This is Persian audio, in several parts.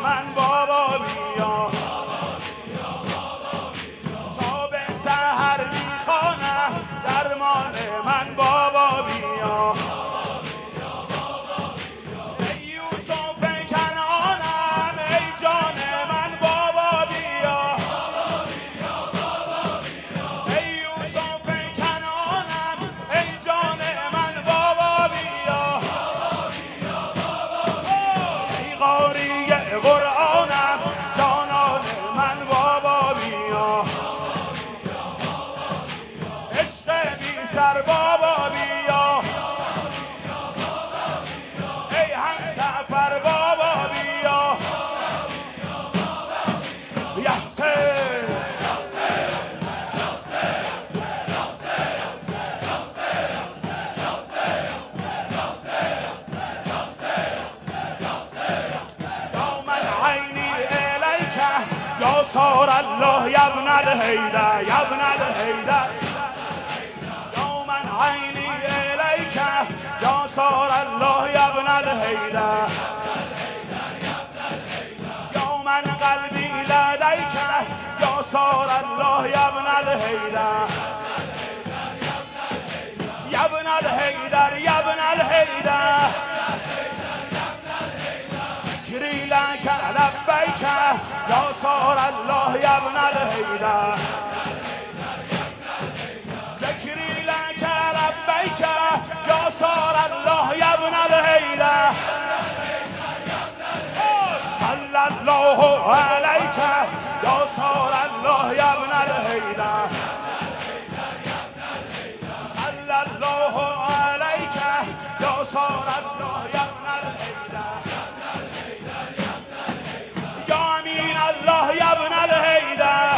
من بابا بیا تا به سحر میخوانم درمان من بابا بیا ای یوسف کنعانم ای جان من بابا بیا ای یوسف کنعانم ای جان من بابا بیا ای قاری قرآنم جانان من بابا بیا عشق بی سر بابا بیا ای همسفر بابا بیا یحسین یا صار الله یا ابن الهیدر یا ابن الهیدر یا من عینی الیک یا صار الله یا ابن الهیدر یا من قلبی لدیک یا صار الله یا ابن الهیدر یا ابن الهیدر یا ابن الهیدر ذکری لک لبیک یا صار الله یا ابن الهیدر ذکری لک لبیک یا صار الله یا ابن الهیدر صلی الله علیک یا صار الله یا ابن الهیدر صلی الله علیک یا صار الله یا ابن الهیدر الله یا ابن الهیدر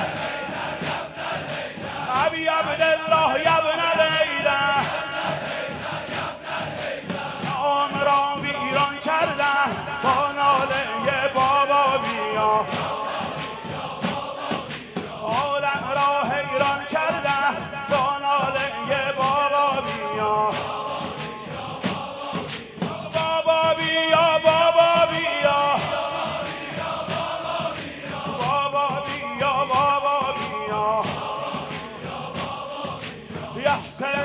ابی عبدالله یا ابن الهیدر عام را ویران کردن با ناله بابا بیا عالم را حیران کردن با ناله بابا بیا بابا بیا بابا بیا بابا بیا